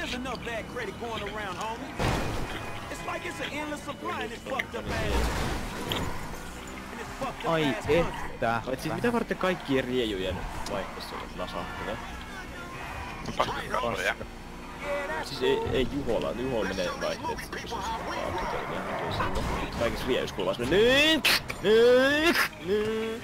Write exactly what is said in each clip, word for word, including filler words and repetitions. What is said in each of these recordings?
There's enough bad credit going around, homie. It's like it's an endless supply in this fucked up ass. In this fucked up Ai ass country. että. Vai siis mitä varten kaikkien riejujen vaihtossa on nasahtuja? Paskakaupoja. Siis ei, ei Juhola, Juhola menee vaihteet sit kun se on aukkotelmia. Kaikissa riejuskulmassa menee nyt, nyt.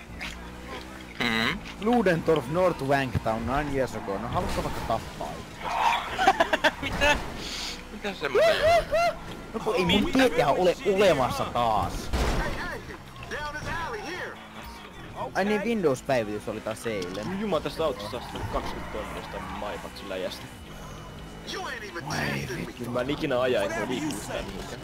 Hmm. Ludendorff North Wanktown nine years ago. No haluatko vaikka tappaa itse? Mitä? Mitä semmoista? No kun ei mun tietää ole olemassa taas. Ai niin Windows-päivitys oli taas eilen. Jumala tästä autosta saa sitä kaksikymmentä tonnia sitä Maifatsin läjästä. Ai vittu. Mä en ikinä aja, et voi liikkuu sitä mihinkään.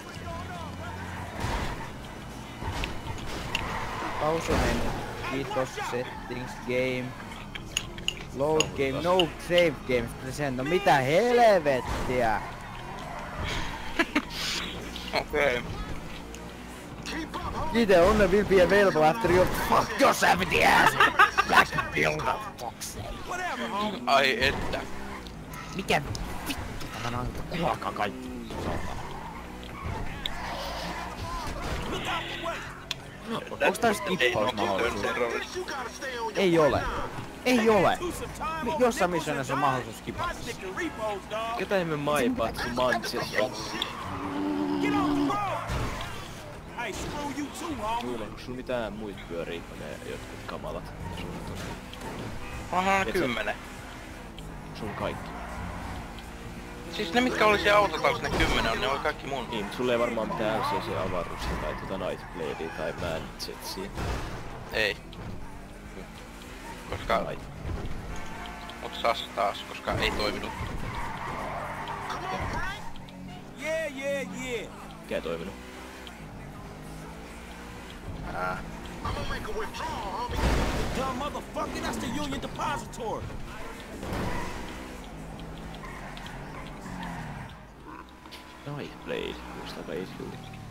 Pausonen. Kiitos. Settings game. Load game. No save games present. No mitä helvettiä? Okei. Okay. Neither owner will be available after you fuck your seventy ass! Black builder fox. Ai että. Mikä vittu tämän on kuolkaa kaikki. Onks tää skippausmahdollisuus? Ei ole. Ei ole. Jossain missionissa on mahdollisuus skippata. Ketä emme Maipatsi Manses on? Kuule, onko sulla mitään muit pyörii kuin ne jotkut kamalat? Onhan ne kymmenen. Sun kaikki. Siis ne mitkä oli siellä autotallissa ne kymmenen on, ne oli kaikki mun. Niin, mut sulla ei varmaan mitään L C C-avaruusta tai tota Nightbladea tai Man Jetsia. Ei. Koska... Ai. Mut sas taas, koska ei toiminut. Yeah, yeah, yeah. Mikä ei toiminut? Ää. Dumb motherfucker, that's the Union Depository. Nightblade, muista Blade Blade.